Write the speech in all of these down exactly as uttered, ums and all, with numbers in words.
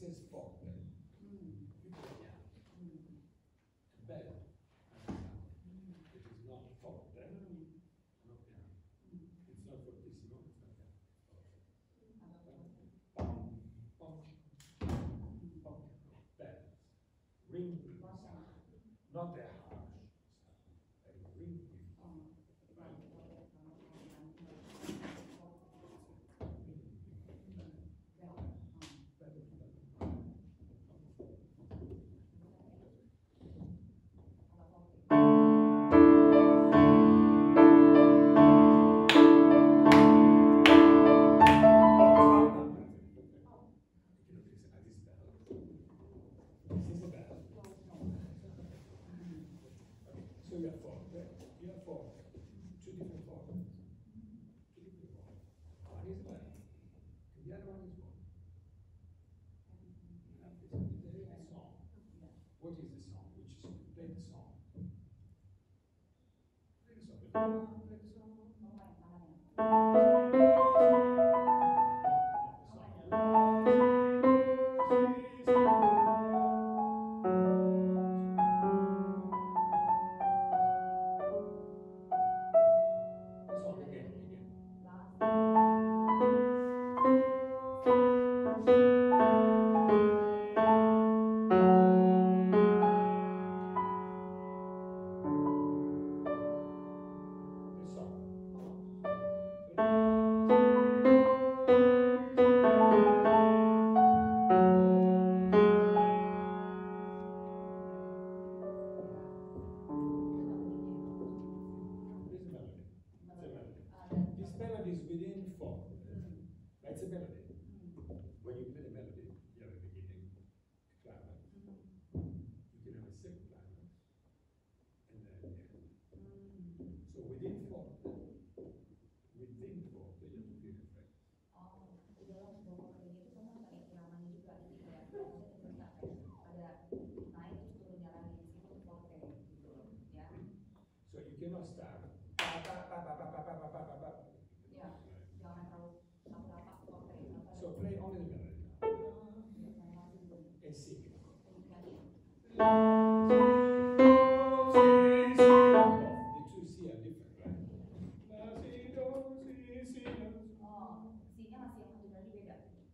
is forte. Mm. Più piano. Mm. È bello. Mm. It is not forte. Mm. Not piano. Mm. It's not fortissimo. It's not piano. Allora, Pom, pom, pom. Bello. Ring. Not that harsh. A ring. So you have forte, you have forte, two different fortes, two different fortes. One is left, and the other one is what? It's a, it's a song. What is the song? Which is play the song. Play the song. Play the song. This melody is within four. That's a melody. When you play the melody, you have a beginning, a climax. You can have a second climax, and then the end. So within four, within four, you have to feel the effect. Oh, di dalam sebuah kering itu sama kayak iramanya juga ada tiga ya. Maksudnya terus sampai ada naik terus turunnya lagi di situ forte gitu loh, ya. So you cannot start. Pa, pa, pa, pa, pa, pa, pa, pa, pa, pa. Ya, jangan terlalu satu lapak forte. So play only the melody now. And sing. The two C are different, right? Oh, C-nya masih yang satu tadi beda.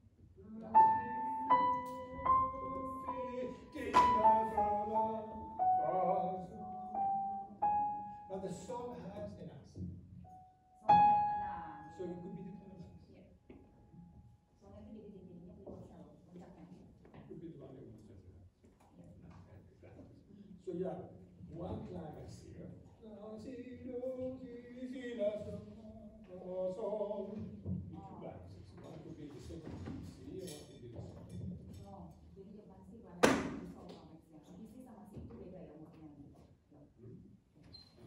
But the song has an accent. Nah, So it could be the climax. iya. Soalnya itu jadi jadinya puncaknya loh, puncaknya. It could be the one that wants to say that. Iya. No, exactly. So you have one climax here. Two climaxes. One could be the second C, and one could be the song. Oh, jadi yang pasti climax itu sol climaxnya. B C sama C itu beda ya umurnya gitu. No, it's, it's,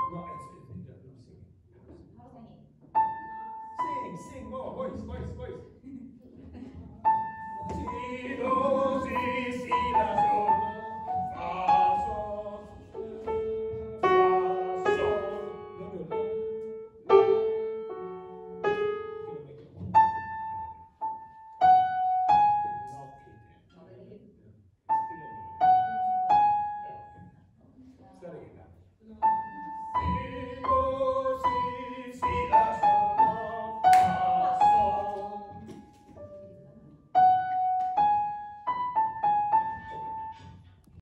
it's no singing. Harus nyanyi. Sing, sing more, voice, voice, voice.